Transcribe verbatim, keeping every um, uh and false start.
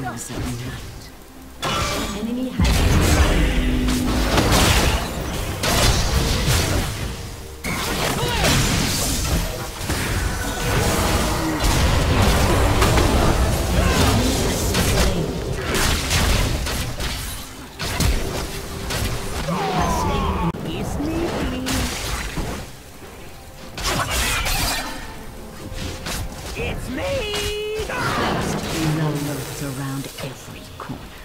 shadows of night. Enemy has been It's me! Cursed lurks around every corner.